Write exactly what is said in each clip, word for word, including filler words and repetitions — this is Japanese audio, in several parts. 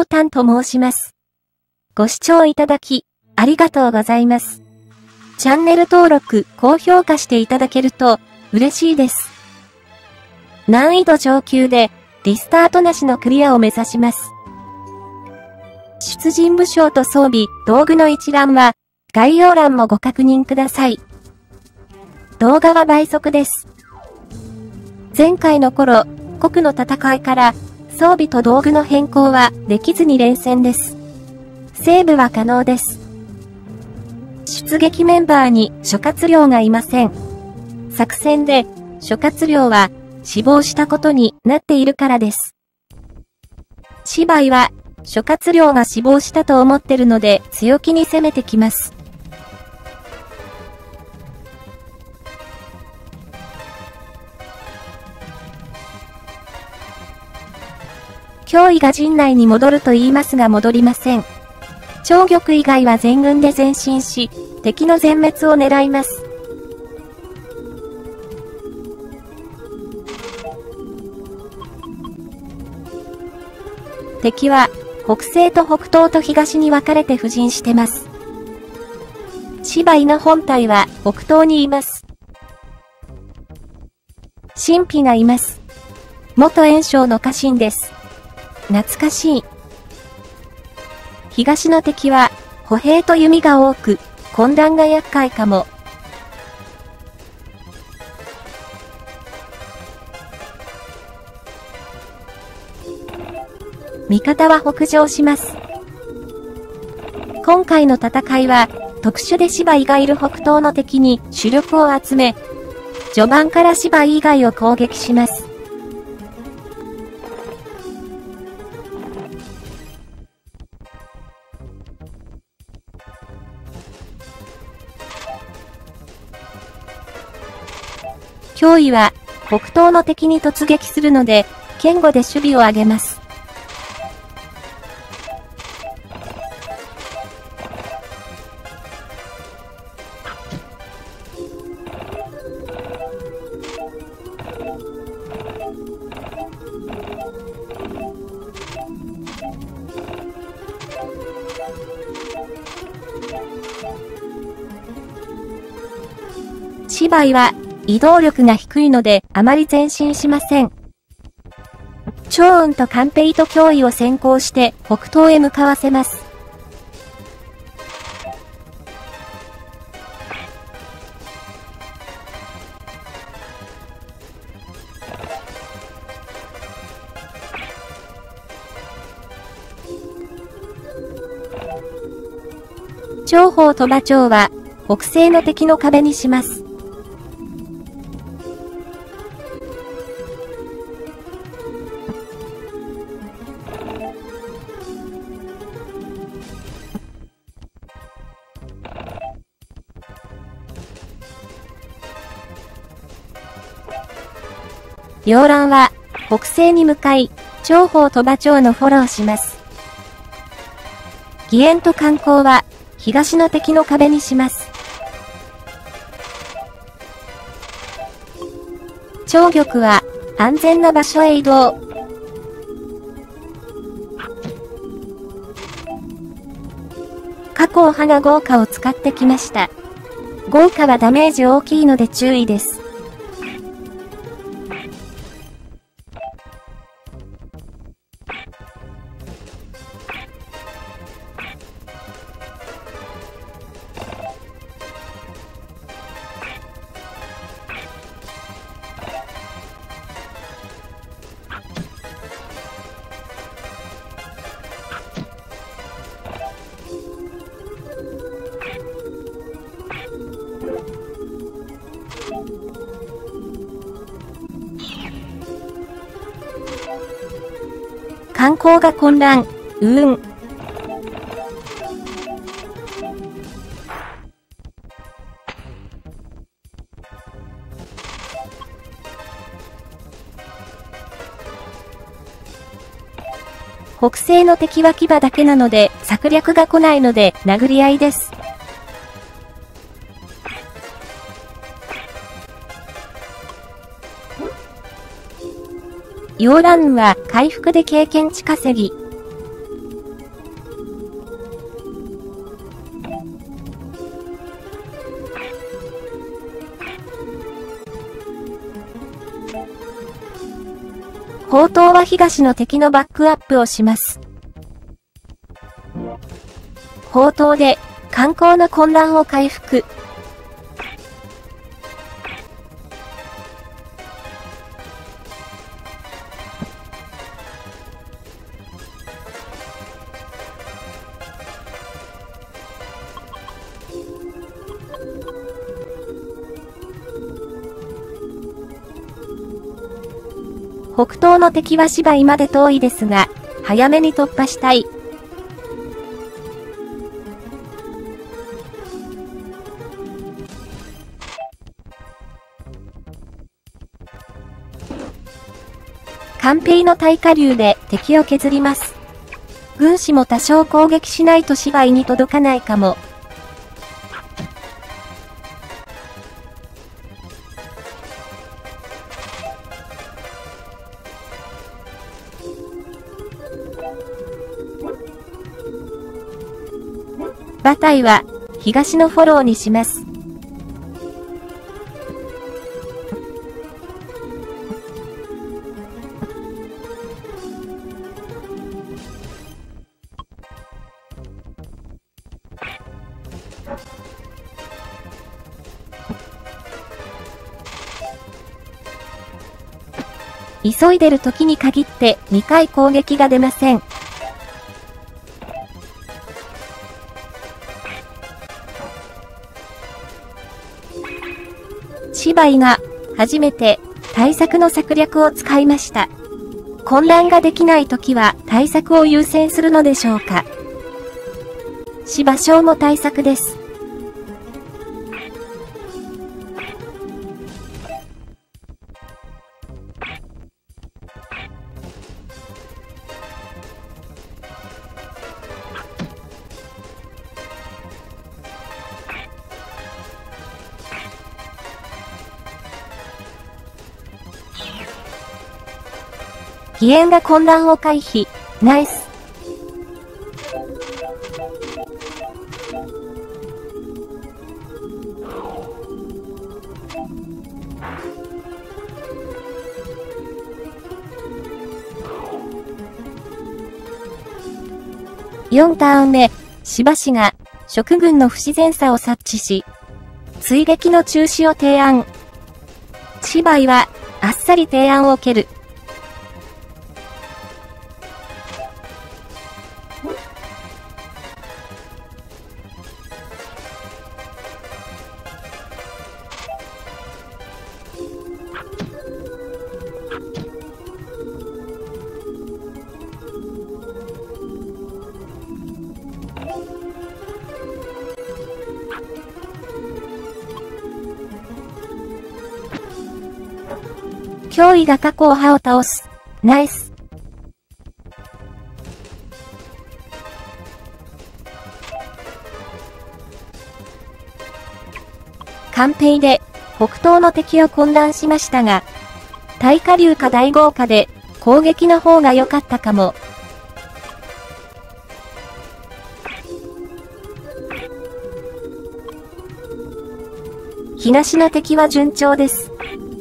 タンと申します。ご視聴いただき、ありがとうございます。チャンネル登録、高評価していただけると、嬉しいです。難易度上級で、リスタートなしのクリアを目指します。出陣武将と装備、道具の一覧は、概要欄もご確認ください。動画は倍速です。前回の頃、国の戦いから、装備と道具の変更はできずに連戦です。セーブは可能です。出撃メンバーに諸葛亮がいません。作戦で諸葛亮は死亡したことになっているからです。芝居は諸葛亮が死亡したと思ってるので強気に攻めてきます。脅威が陣内に戻ると言いますが戻りません。張玉以外は全軍で前進し、敵の全滅を狙います。敵は、北西と北東と東に分かれて布陣してます。芝居の本体は北東にいます。神秘がいます。元袁紹の家臣です。懐かしい。東の敵は、歩兵と弓が多く、混乱が厄介かも。味方は北上します。今回の戦いは、特殊で芝居がいる北東の敵に主力を集め、序盤から芝居以外を攻撃します。脅威は北東の敵に突撃するので、堅固で守備を上げます。芝居は移動力が低いのであまり前進しません。趙雲とカンペイと脅威を先行して北東へ向かわせます。趙豊と馬超は北西の敵の壁にします。両乱は北西に向かい、趙豊と馬超のフォローします。義援と観光は東の敵の壁にします。張玉は安全な場所へ移動。加工派が豪華を使ってきました。豪華はダメージ大きいので注意です。観光が混乱、うーん。北西の敵は騎馬だけなので策略が来ないので殴り合いです。溶乱雲は回復で経験値稼ぎ。 砲塔は東の敵のバックアップをします。砲塔で、艦口の混乱を回復。北東の敵は芝居まで遠いですが、早めに突破したい。艦兵の大火流で敵を削ります。軍師も多少攻撃しないと芝居に届かないかも。馬隊は東のフォローにします。急いでる時に限ってにかい攻撃が出ません。芝居が初めて対策の策略を使いました。混乱ができない時は対策を優先するのでしょうか。芝将も対策です。義援が混乱を回避。ナイス。よんターン目、芝氏が蜀軍の不自然さを察知し、追撃の中止を提案。芝居はあっさり提案を受ける。脅威が過去を歯を倒す。ナイス。艦兵で北東の敵を混乱しましたが、大火流か大豪華で攻撃の方が良かったかも。東の敵は順調です。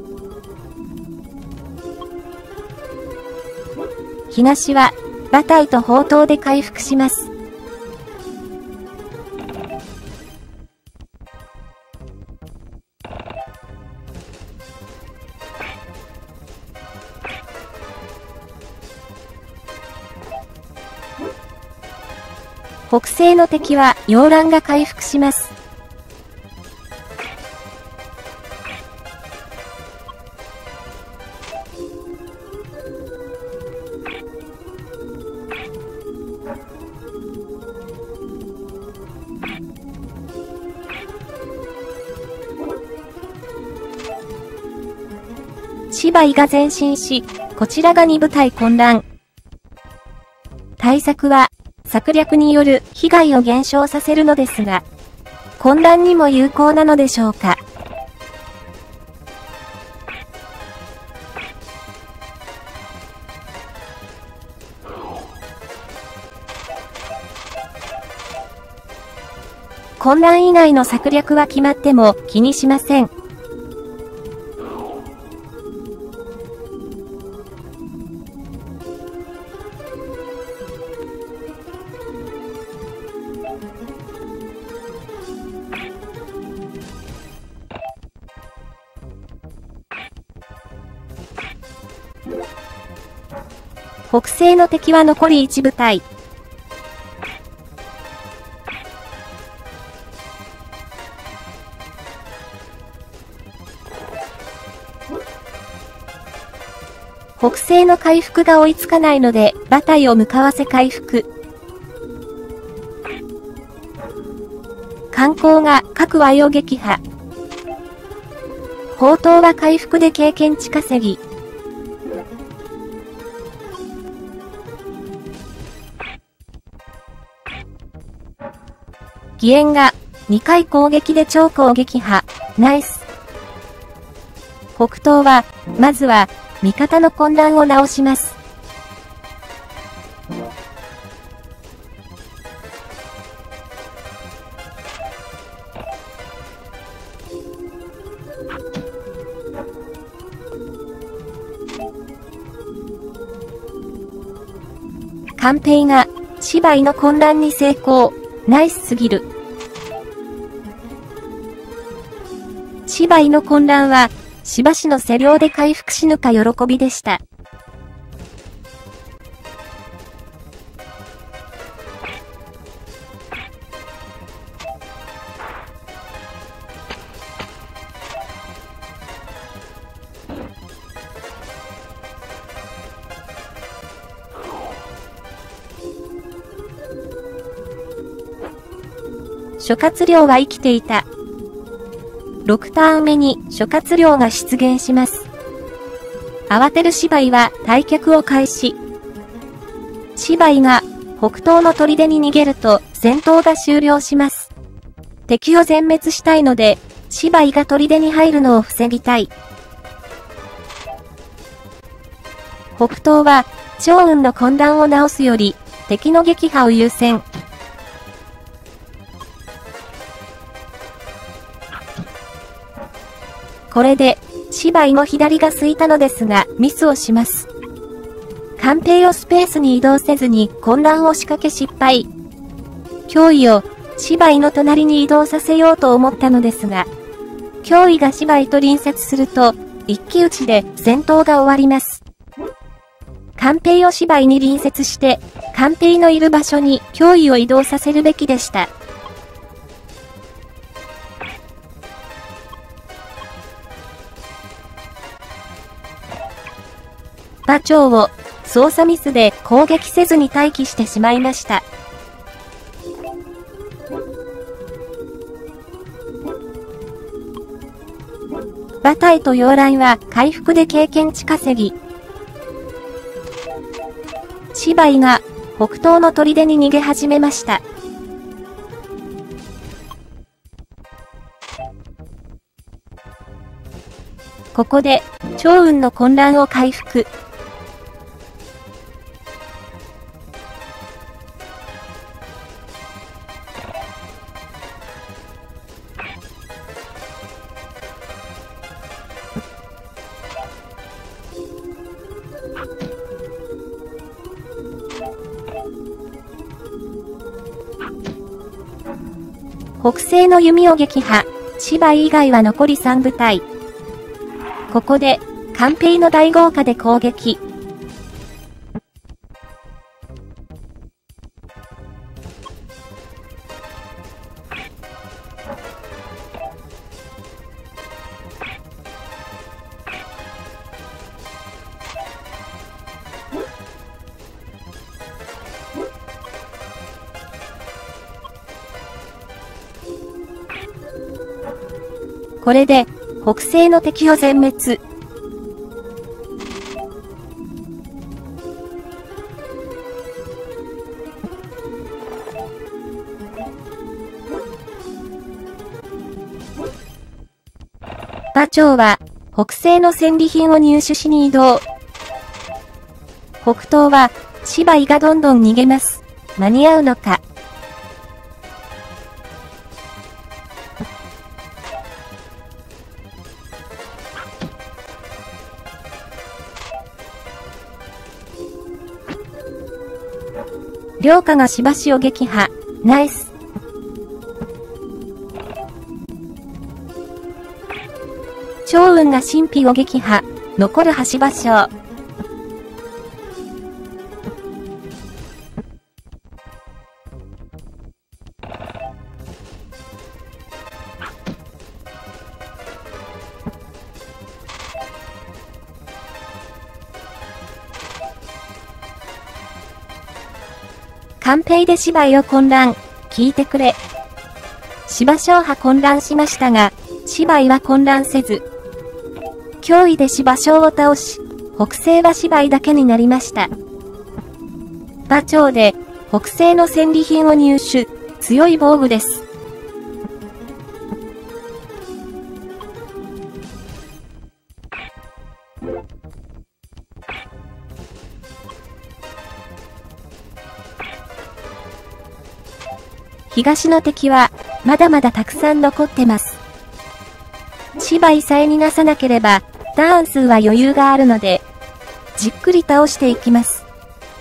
東は馬隊と砲塔で回復します。北西の敵は洋蘭が回復します。芝居が前進し、こちらがに部隊混乱。対策は、策略による被害を減少させるのですが、混乱にも有効なのでしょうか。混乱以外の策略は決まっても気にしません。 北西の敵は残りいち部隊。北西の回復が追いつかないので、馬隊を向かわせ回復。艦砲が各和洋撃破。砲塔は回復で経験値稼ぎ。義援がにかい攻撃で長江撃破。ナイス。北東は、まずは、味方の混乱を直します。艦兵が、芝居の混乱に成功。ナイスすぎる。芝居の混乱は、しばしの施量で回復しぬか喜びでした。諸葛亮は生きていた。ろくターン目に諸葛亮が出現します。慌てる芝居は退却を開始。芝居が北東の砦に逃げると戦闘が終了します。敵を全滅したいので、芝居が砦に入るのを防ぎたい。北東は趙雲の混乱を直すより敵の撃破を優先。これで、芝居も左が空いたのですが、ミスをします。艦兵をスペースに移動せずに混乱を仕掛け失敗。脅威を芝居の隣に移動させようと思ったのですが、脅威が芝居と隣接すると、一騎打ちで戦闘が終わります。艦兵を芝居に隣接して、艦兵のいる場所に脅威を移動させるべきでした。馬長を操作ミスで攻撃せずに待機してしまいました。馬隊と洋来は回復で経験値稼ぎ。芝居が北東の砦に逃げ始めました。ここで趙雲の混乱を回復。北西の弓を撃破。芝居以外は残りさん部隊。ここで、艦兵の大豪華で攻撃。これで、北西の敵を全滅。馬長は、北西の戦利品を入手しに移動。北東は、芝居がどんどん逃げます。間に合うのか。両家がしばしを撃破。ナイス。趙雲が神秘を撃破。残る橋場将。 カンペイで芝居を混乱、聞いてくれ。芝勝破混乱しましたが、芝居は混乱せず、脅威で芝勝を倒し、北西は芝居だけになりました。馬長で、北西の戦利品を入手、強い防具です。東の敵は、まだまだたくさん残ってます。芝居さえ逃がさなければ、ターン数は余裕があるので、じっくり倒していきます。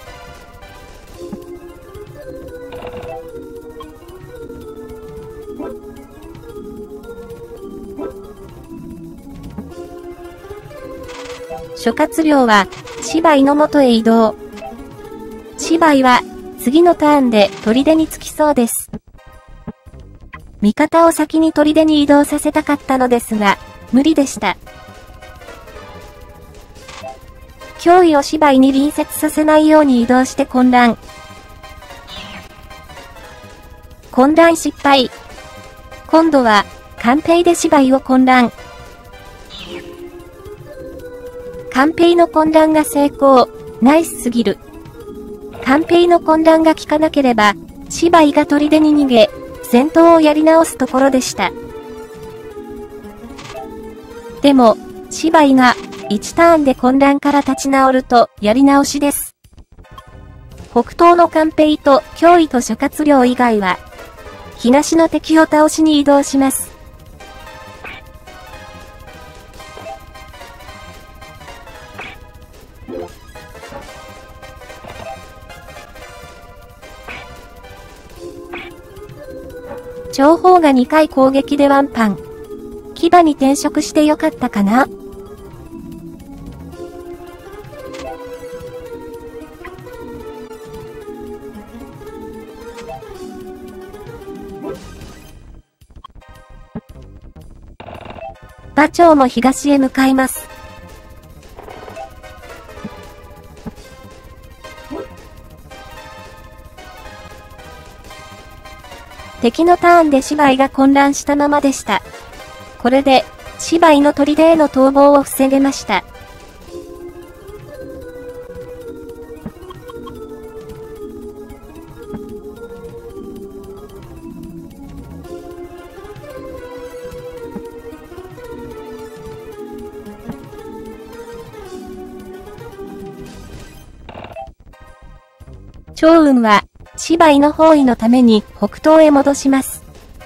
諸葛亮は、芝居の元へ移動。芝居は、次のターンで砦につきそうです。味方を先に砦に移動させたかったのですが、無理でした。脅威を芝居に隣接させないように移動して混乱。混乱失敗。今度は、カンペイで芝居を混乱。カンペイの混乱が成功。ナイスすぎる。カンペイの混乱が効かなければ、芝居が砦に逃げ、戦闘をやり直すところでした。でも、芝居がいちターンで混乱から立ち直るとやり直しです。北東のカンペイと脅威と諸葛亮以外は、東の敵を倒しに移動します。長砲がにかい攻撃でワンパン。騎馬に転職してよかったかな？馬長も東へ向かいます。敵のターンで芝居が混乱したままでした。これで、芝居の砦への逃亡を防げました。趙雲は、芝居の包囲のために北東へ戻します。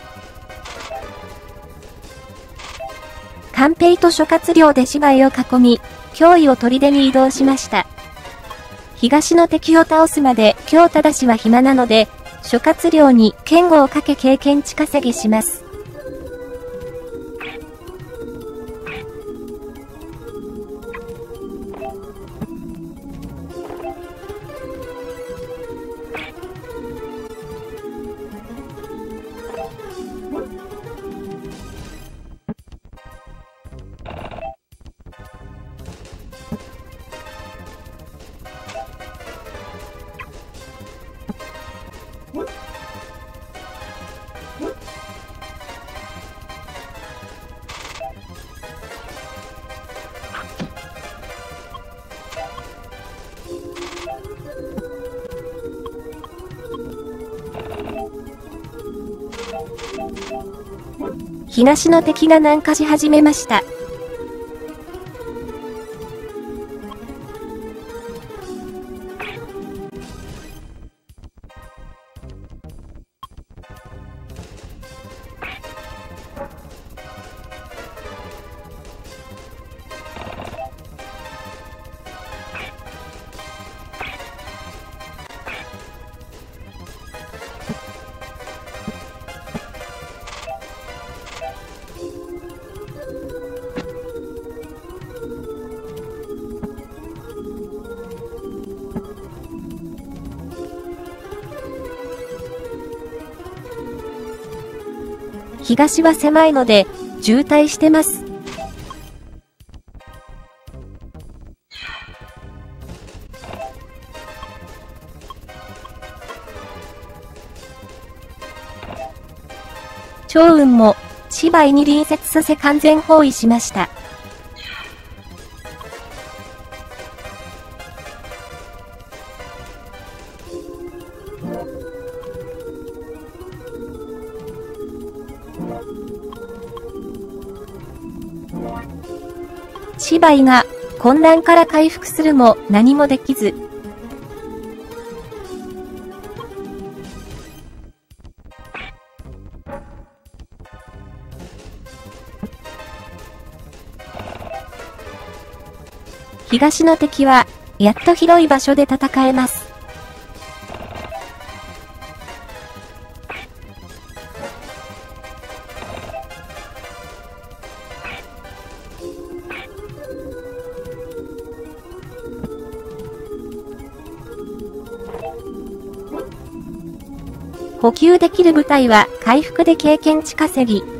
カンペイと諸葛亮で芝居を囲み、脅威を砦に移動しました。東の敵を倒すまで今日正は暇なので、諸葛亮に剣豪をかけ経験値稼ぎします。東の敵が南下し始めました。東は狭いので、渋滞してます。 趙雲も、芝居に隣接させ完全包囲しました。芝居が混乱から回復するも何もできず。東の敵はやっと広い場所で戦えます。補給できる部隊は回復で経験値稼ぎ。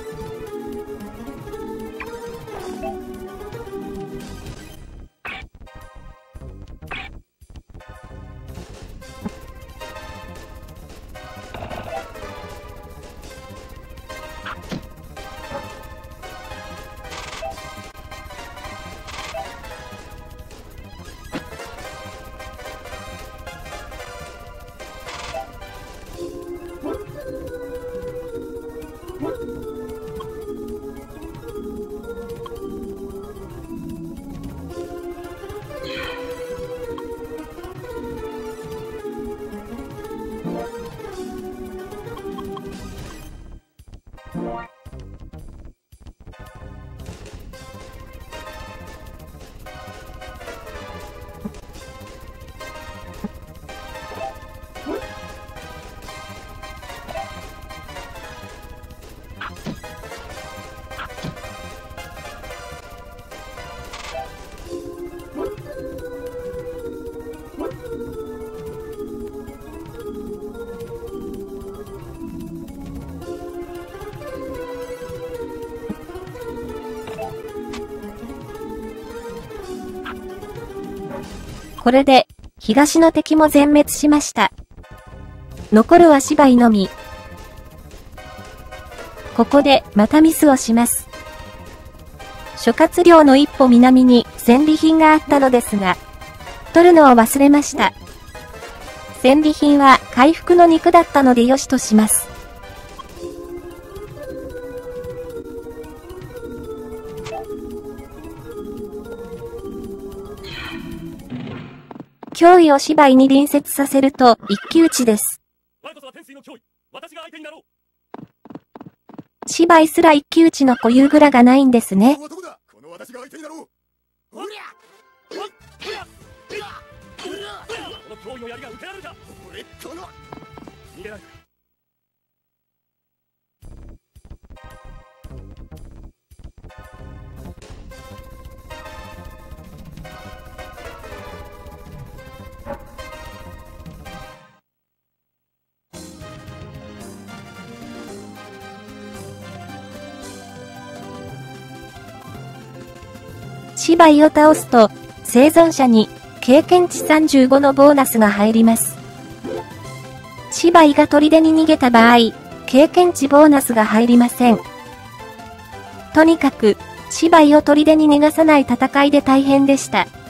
これで、東の敵も全滅しました。残るは芝居のみ。ここで、またミスをします。諸葛亮の一歩南に戦利品があったのですが、取るのを忘れました。戦利品は回復の肉だったのでよしとします。脅威を芝居に隣接させると一騎打ちです。芝居すら一騎打ちの固有蔵がないんですね。芝居を倒すと、生存者に経験値さんじゅうごのボーナスが入ります。芝居が砦に逃げた場合、経験値ボーナスが入りません。とにかく、芝居を砦に逃がさない戦いで大変でした。